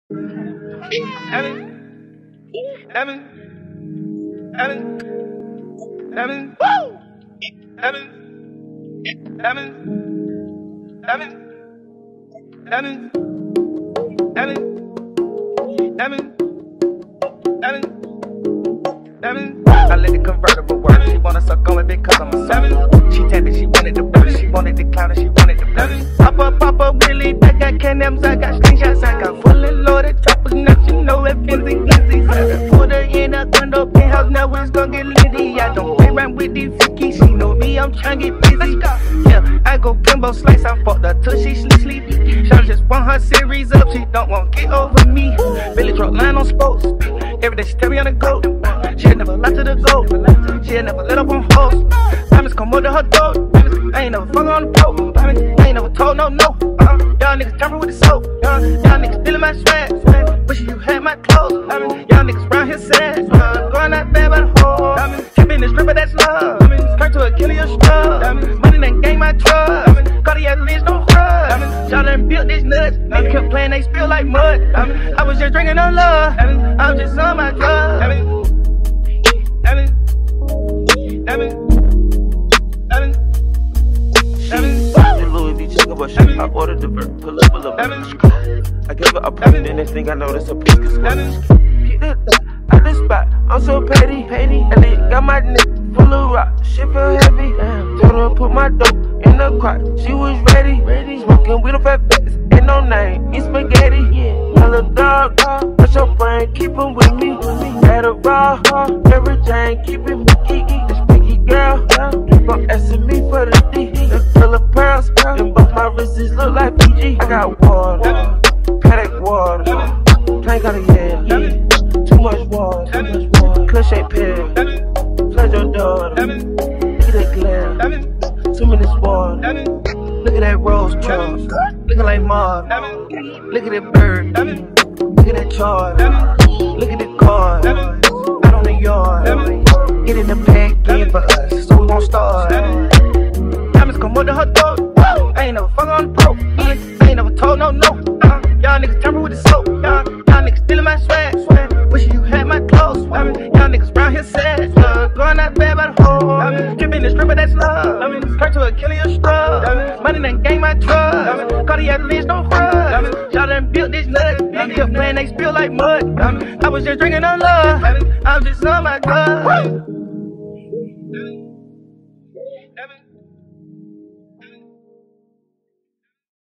I let the convertible work. She wanna suck on it because I'm a seven. She tapped it, she wanted the burst. She wanted the clown and she wanted the burst. Pop up, really. I got cannons, I got slingshots, I got fully loaded choppers. Now you know it feels like glizzy. Put her in a condo penthouse, now it's gonna get litty. I don't play around with these freaky. She know me, I'm trying to get busy. Yeah, I go Kimbo slice, I fucked her till she sleepy. Shawty just want her series up, she don't want get over me. Billy truck line on spokes. Every day she tell me on the go. She'll never lie to the goat. She'll never let up on hoes. Diamonds come under her throat. I ain't never fuck on the boat. I ain't never told no. Y'all niggas jumping with the soap. Y'all niggas stealing my swag. Wish you had my clothes. Y'all niggas round here sad. Going out bad by the hole. Tipping the stripper, that's love. Turn to a killer, your scrub. Money done gain my trust. Cartier lens, no crud. Y'all done built this nuts. Niggas kept playing, they spill like mud. I was just drinking on love. I'm just on my drugs. I ordered the bird, pull up. I gave her a present, and next thing I know, that's a pink squad. Keep that at the spot, I'm so petty. And they got my neck full of rock, shit feel heavy. Told her put my dope in the crotch, she was ready. Smoking with a fat face, ain't no name, eat spaghetti. My little dog, what's your brain, keep him with me. Had a raw, everything, keep it geeky. This picky girl, keep on asking me for the D. It's full of pearls, and both my wrists look like PG. I got water, paddock water, plank on the head, too much water, clutch ain't pill, flood your daughter, look at that glare, 2 minutes water, look at that rose truck, looking like Marv, look at that bird, look at that chart, look at the car, out on the yard, get in the pack, game for us, so we won't start. Diamonds come under her throat. I ain't never fuck on the boat. I ain't never told no. Y'all niggas jumping with the soap. Y'all niggas stealing my swag. Wish you had my clothes. Y'all niggas round here sad. Going out bad by the hole. Dripping the stripper, that's love. Turn to a killer, your scrub. Money done gain my trust. Cartier lens, no crud. Y'all done built this nut. Niggas kept playing, they spill like mud. I was just drinking on love. I'm just on my drugs.